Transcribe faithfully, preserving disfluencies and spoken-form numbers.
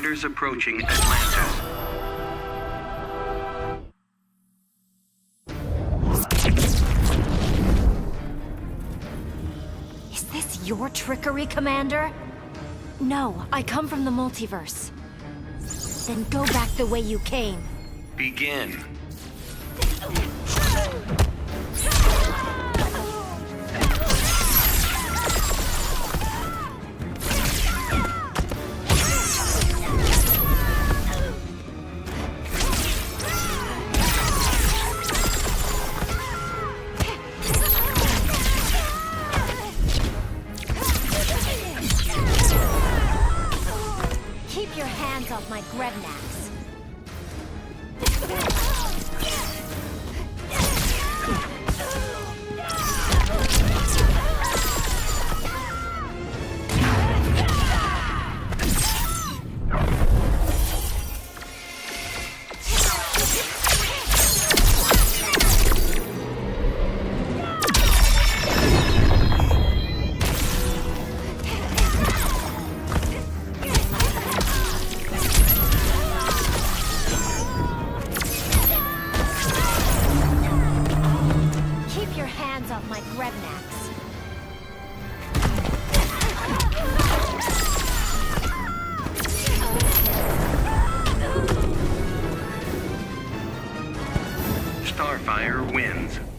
Fighters approaching Atlantis. Is this your trickery, Commander? No, I come from the multiverse. Then go back the way you came. Begin. Keep your hands off my Grebnax. Off my Grebnax. Starfire wins.